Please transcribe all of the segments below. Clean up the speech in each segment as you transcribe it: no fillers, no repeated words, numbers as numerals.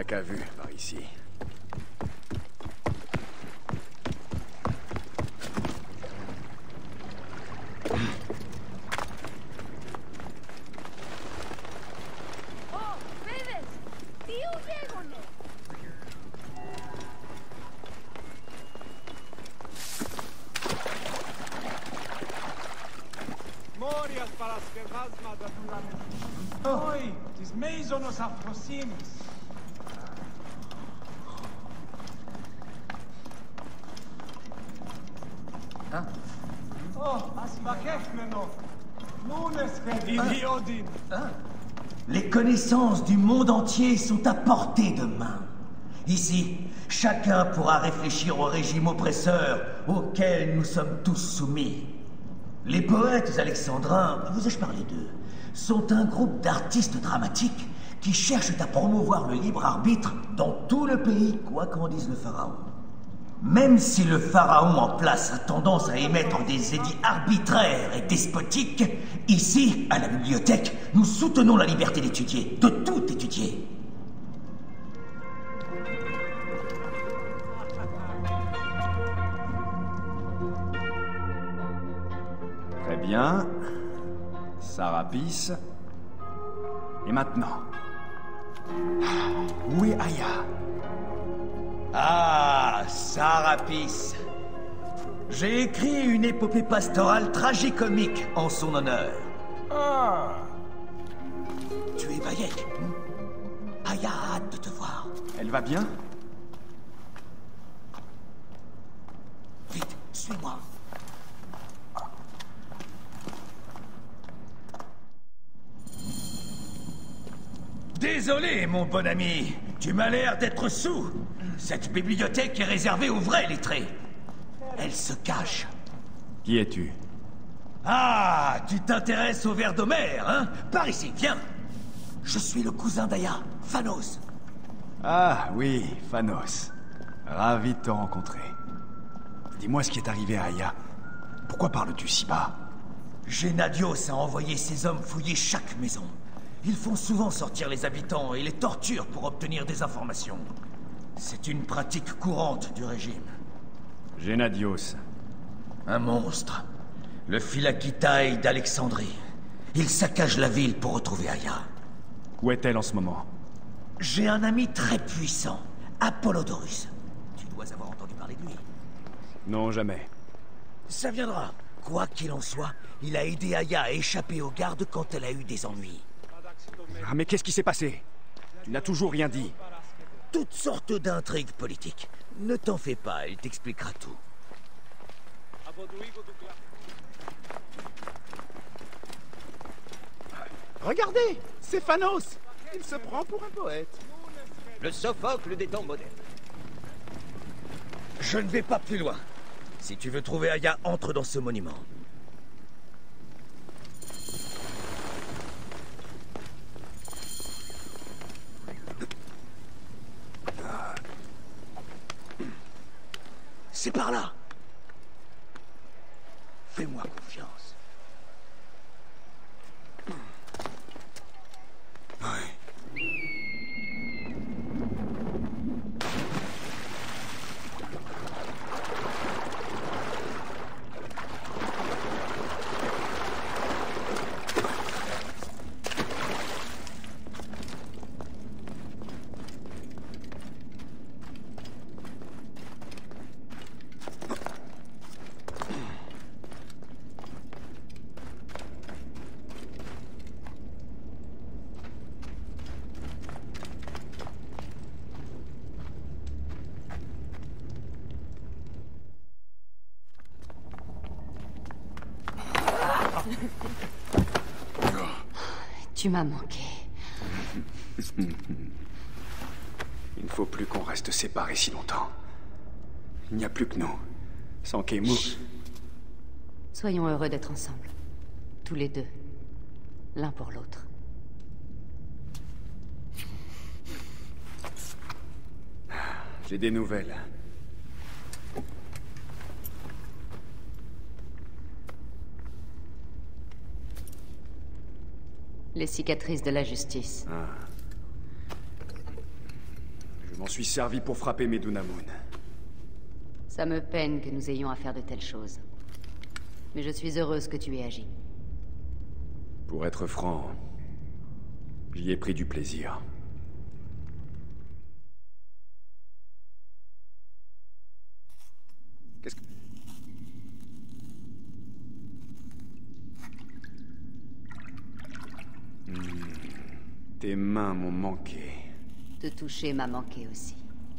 sac à vue par ici. Oi, tis meisonos afrosinis. Oh, asvakefmeno. Nunes Les connaissances du monde entier sont à portée de main. Ici, chacun pourra réfléchir au régime oppresseur auquel nous sommes tous soumis. Les poètes alexandrins, vous ai-je parlé d'eux, sont un groupe d'artistes dramatiques qui cherchent à promouvoir le libre arbitre dans tout le pays, quoi qu'en dise le pharaon. Même si le pharaon en place a tendance à émettre des édits arbitraires et despotiques, ici, à la bibliothèque, nous soutenons la liberté d'étudier, de tout étudier. Très bien. Sarapis. Et maintenant? Où est Aya? Ah, Sarapis. J'ai écrit une épopée pastorale tragicomique en son honneur. Ah. Tu es Bayek. Aya a hâte de te voir. Elle va bien? Vite, suis-moi. Désolé, mon bon ami. Tu m'as l'air d'être sous. Cette bibliothèque est réservée aux vrais lettrés. Elle se cache. Qui es-tu? Ah, tu t'intéresses au vers d'Homère, hein? Par ici, viens. Je suis le cousin d'Aya, Phanos. Ah, oui, Phanos. Ravi de te rencontrer. Dis-moi ce qui est arrivé à Aya. Pourquoi parles-tu si bas? Gennadios a envoyé ses hommes fouiller chaque maison. Ils font souvent sortir les habitants et les torturent pour obtenir des informations. C'est une pratique courante du régime. Gennadios. Un monstre. Le Philakitaï d'Alexandrie. Il saccage la ville pour retrouver Aya. Où est-elle en ce moment? J'ai un ami très puissant, Apollodorus. Tu dois avoir entendu parler de lui. Non, jamais. Ça viendra. Quoi qu'il en soit, il a aidé Aya à échapper aux gardes quand elle a eu des ennuis. Ah, mais qu'est-ce qui s'est passé? Tu n'as toujours rien dit. Toutes sortes d'intrigues politiques. Ne t'en fais pas, elle t'expliquera tout. Regardez, c'est Phanos. Il se prend pour un poète. Le Sophocle des temps modernes. Je ne vais pas plus loin. Si tu veux trouver Aya, entre dans ce monument. C'est par là. Fais-moi confiance. Tu m'as manqué. Il ne faut plus qu'on reste séparés si longtemps. Il n'y a plus que nous. Sans Kemu. Soyons heureux d'être ensemble. Tous les deux. L'un pour l'autre. J'ai des nouvelles. Les cicatrices de la justice. Je m'en suis servi pour frapper Medunamun. Ça me peine que nous ayons à faire de telles choses. Mais je suis heureuse que tu aies agi. Pour être franc, j'y ai pris du plaisir. Qu'est-ce que... Tes mains m'ont manqué. Te toucher m'a manqué aussi.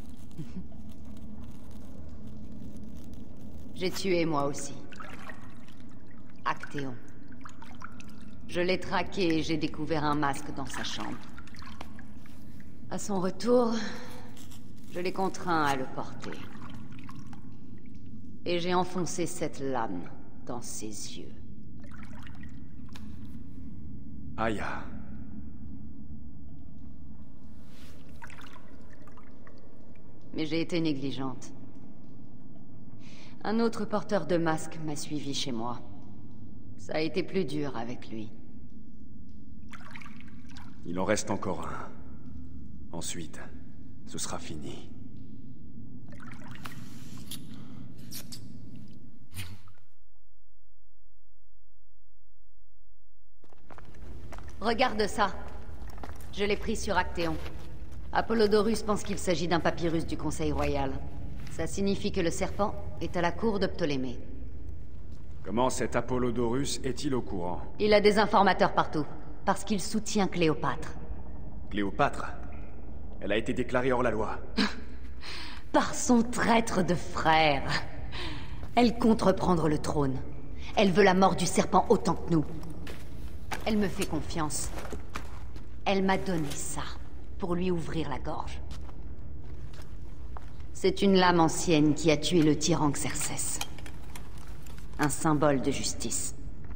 J'ai tué moi aussi. Actéon. Je l'ai traqué et j'ai découvert un masque dans sa chambre. À son retour, je l'ai contraint à le porter. Et j'ai enfoncé cette lame dans ses yeux. Aya. Mais j'ai été négligente. Un autre porteur de masque m'a suivi chez moi. Ça a été plus dur avec lui. Il en reste encore un. Ensuite, ce sera fini. Regarde ça. Je l'ai pris sur Actéon. Apollodorus pense qu'il s'agit d'un papyrus du Conseil Royal. Ça signifie que le serpent est à la cour de Ptolémée. Comment cet Apollodorus est-il au courant? Il a des informateurs partout, parce qu'il soutient Cléopâtre. Cléopâtre? Elle a été déclarée hors la loi. Par son traître de frère. Elle compte reprendre le trône. Elle veut la mort du serpent autant que nous. Elle me fait confiance. Elle m'a donné ça, pour lui ouvrir la gorge. C'est une lame ancienne qui a tué le tyran Xerxès. Un symbole de justice.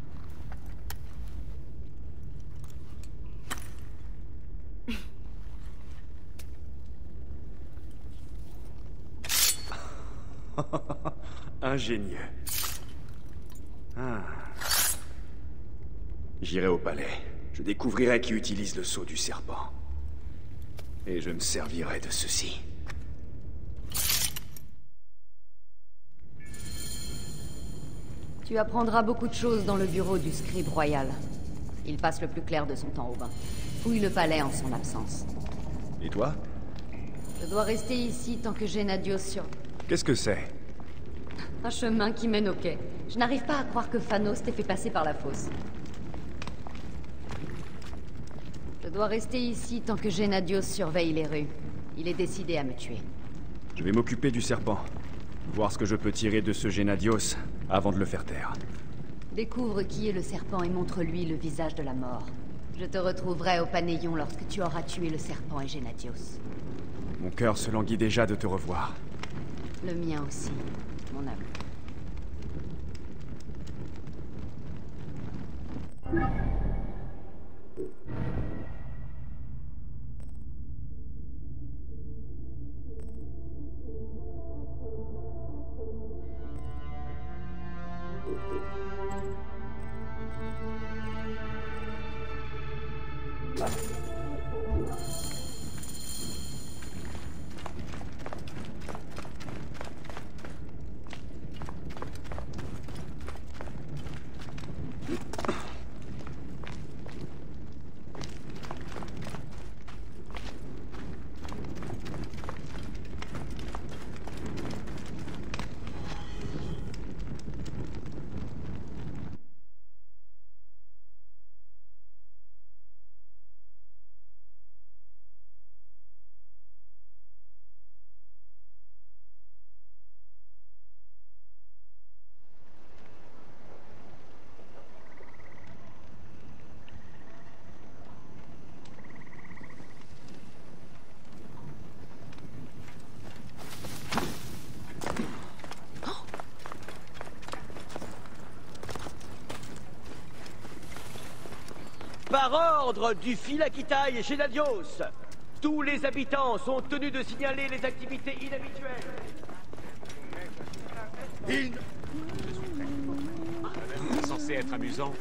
Ingénieux. Ah. J'irai au palais. Je découvrirai qui utilise le sceau du serpent. Et je me servirai de ceci. Tu apprendras beaucoup de choses dans le bureau du scribe royal. Il passe le plus clair de son temps au bain. Fouille le palais en son absence. Et toi? Je dois rester ici tant que Gennadios sur... Qu'est-ce que c'est? Un chemin qui mène au quai. Je n'arrive pas à croire que Phanos t'ait fait passer par la fosse. Je dois rester ici tant que Gennadios surveille les rues. Il est décidé à me tuer. Je vais m'occuper du serpent. Voir ce que je peux tirer de ce Gennadios avant de le faire taire. Découvre qui est le serpent et montre-lui le visage de la mort. Je te retrouverai au Panéion lorsque tu auras tué le serpent et Gennadios. Mon cœur se languit déjà de te revoir. Le mien aussi, mon amour. Par ordre du Philakitae Gennadios, tous les habitants sont tenus de signaler les activités inhabituelles. C'est censé être amusant.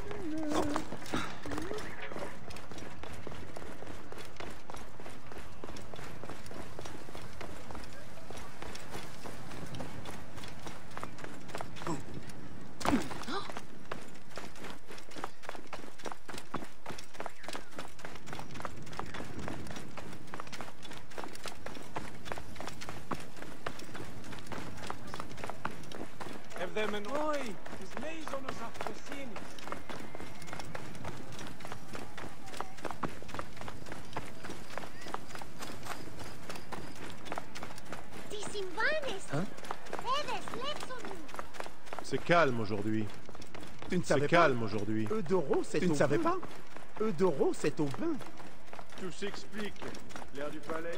have them and... Oi, τις μέιζονος αφροσύνης. Τι συμβάνες! Έδες, λέξονου! C'est calme aujourd'hui. Tu ne C'est savais pas calme aujourd'hui. Eudoro, c'est au bain. Tu ne savais pas Eudoro, c'est au bain. Tout s'explique. L'air du palais.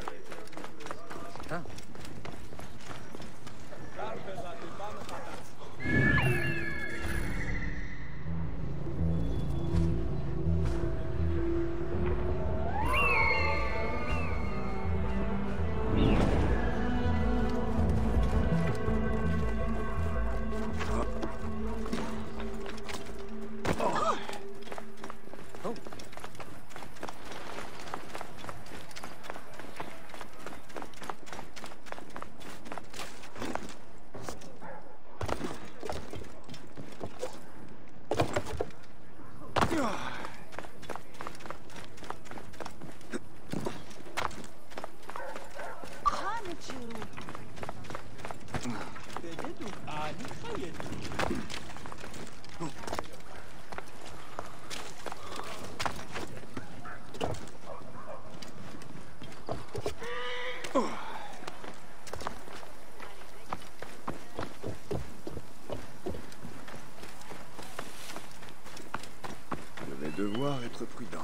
Je vais devoir être prudent.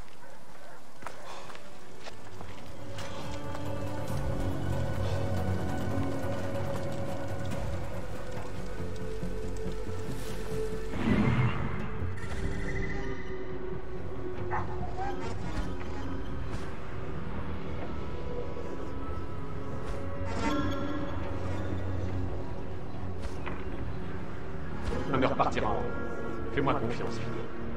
On ne repartira. Fais-moi confiance, Philippe.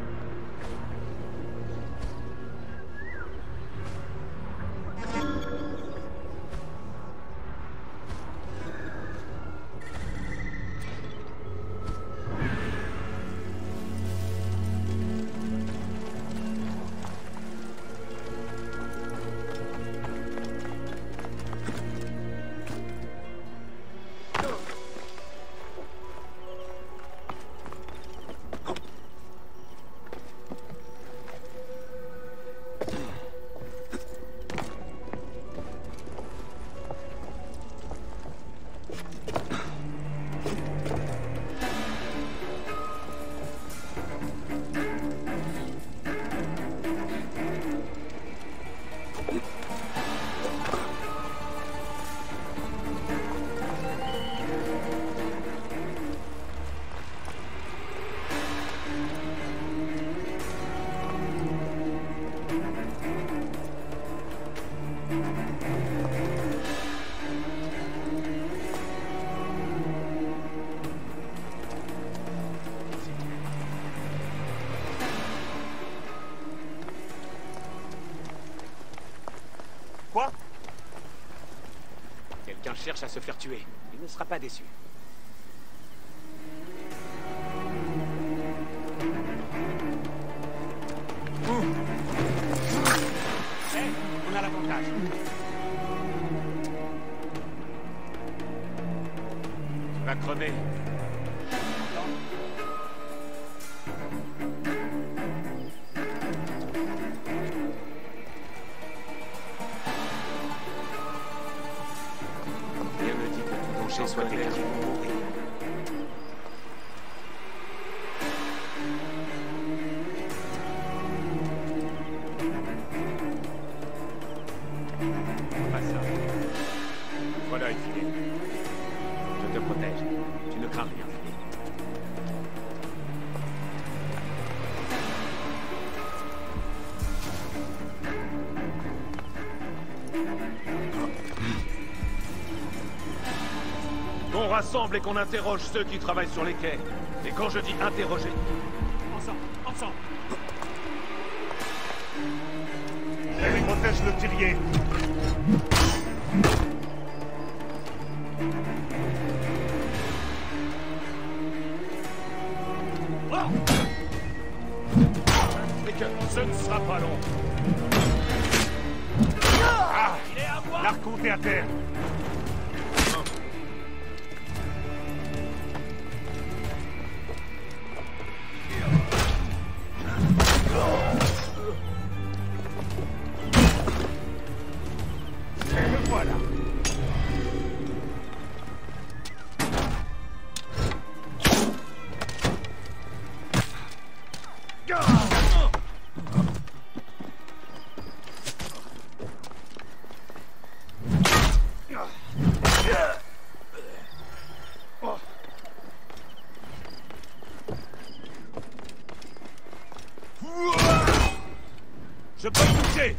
Quoi? Quelqu'un cherche à se faire tuer. Il ne sera pas déçu. Hé, on a l'avantage. Tu vas crever. Rien ne dit que tout danger soit écarté. Pas ça. Voilà, Philippe. Je te protège. Tu ne crains rien, Philippe. Qu'on rassemble et qu'on interroge ceux qui travaillent sur les quais. Et quand je dis interroger... Ensemble, ensemble. Elle protège le tirier. Et que ce ne sera pas long. Ah, il est à moi. L'arc est à terre. Je peux bouger!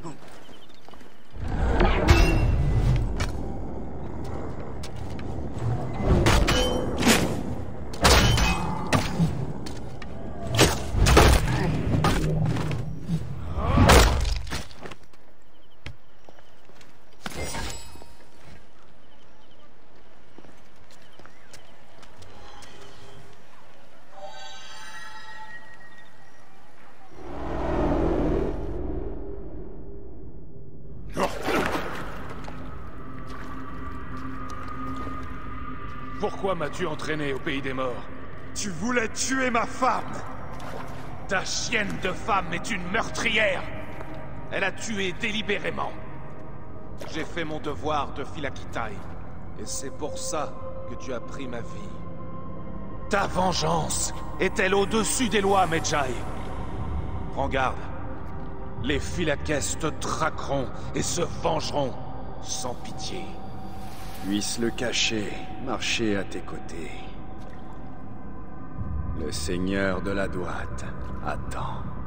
Pourquoi m'as-tu entraîné au pays des morts? Tu voulais tuer ma femme! Ta chienne de femme est une meurtrière! Elle a tué délibérément. J'ai fait mon devoir de Philakitai, et c'est pour ça que tu as pris ma vie. Ta vengeance est-elle au-dessus des lois, Medjay? Prends garde. Les Philakès te traqueront et se vengeront sans pitié. Puisse le cacher, marcher à tes côtés. Le seigneur de la droite attend.